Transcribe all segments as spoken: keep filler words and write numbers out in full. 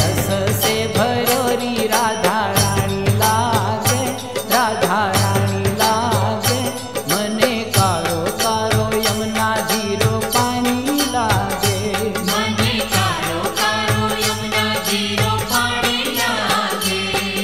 रस से भरोरी राधा रानी लागे, राधा रानी लागे। मने कारो कारो यमुना जीरो पानी लागे, मने कारो कारो यमुना जीरो पानी लागे।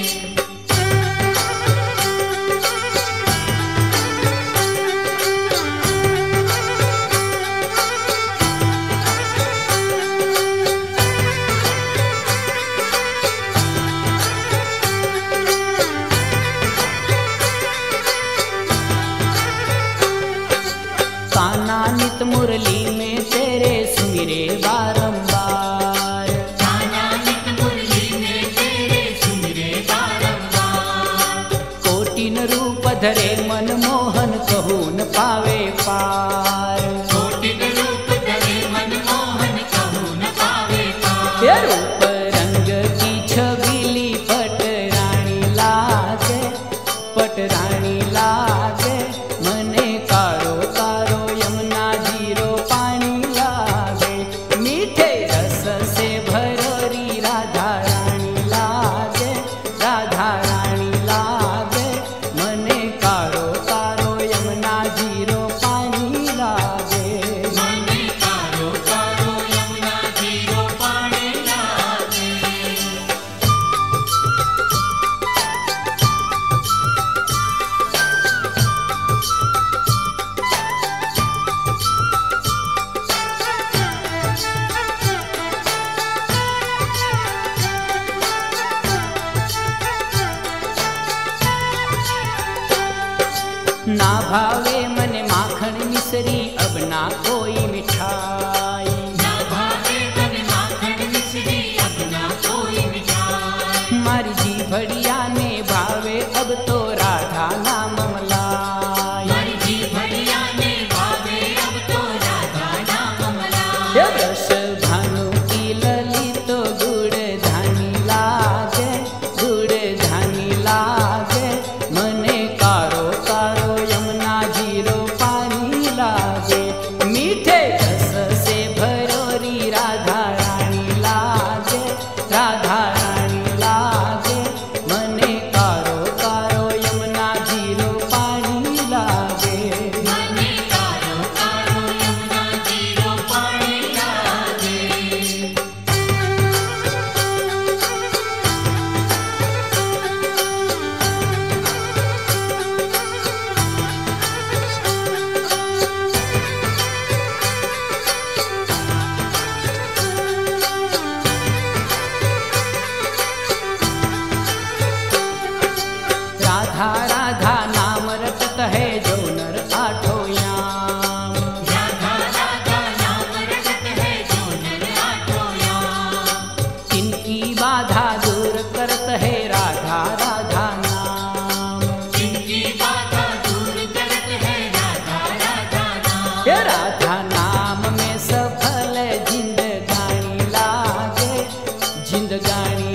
कान्हा नित मुरली में तेरे सुमिरे बारंबार, कान्हा नित मुरली में तेरे सुमिरे बारंबार। कोटिन रूप धरे मनमोहन कहूँ न पावे पार। कोटिन रूप धरे मनमोहन कहूँ न पावे पार। ये रूप रंग की छबीली पट रानी लागे, पट रानी लागे। मने कारो कारो यमुना जीरो पानी लागे, मीठे रस से भरोरी राधा रानी लागे, राधा रानी लागे। मने कारो कारो यमुना जीरो पानी लागे, मने कारो कारो यमुना जीरो पानी लागे। ना भावे मने माखन मिश्री अब ना कोई मिठाई। ना भावे मन माखन मिश्री अब ना कोई मिठाई। मारी जी भड़िया ने भावे अब तो राधा नाम मलाई। मारी जी भड़िया ने भावे अब तो राधा नाम मलाई। ये रस भानु की ललित गुड़ धानी लागे, गुड़ धानी लागे। मने कारो कारो यमुना जीरो पानी लागे, मीठे रस से भरोरी राधा रानी लागे, राधा रानी लागे। मने कारो कारो यमुना जीरो पानी लागे, मने कारो कारो यमुना जीरो पानी लागे। राधा राधा नाम रटत है जो नर आठो याम। राधा राधा नाम रटत है जो नर आठो याम। इनकी बाधा दूर करत है राधा राधा नाम। जिनकी बाधा दूर करत है राधा राधा नाम। ये राधा नाम में सफल जिंदगानी लागे, जिंदगानी